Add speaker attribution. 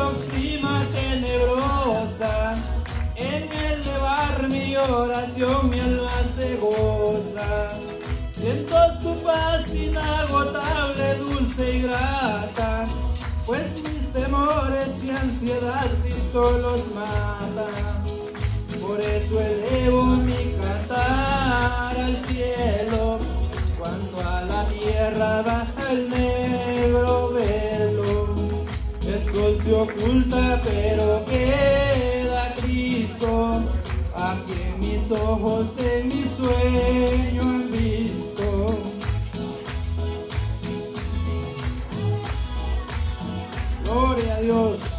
Speaker 1: aproxima tenebrosa, en elevar mi oración mi alma se goza. Siento su paz inagotable, dulce y grata, pues mis temores y ansiedad Cristo los mata. Por eso elevo mi cantar al cielo, cuando a la tierra baja el negro velo. El sol se oculta pero queda Cristo, aquí en mis ojos en mi sueño han visto. Gloria a Dios.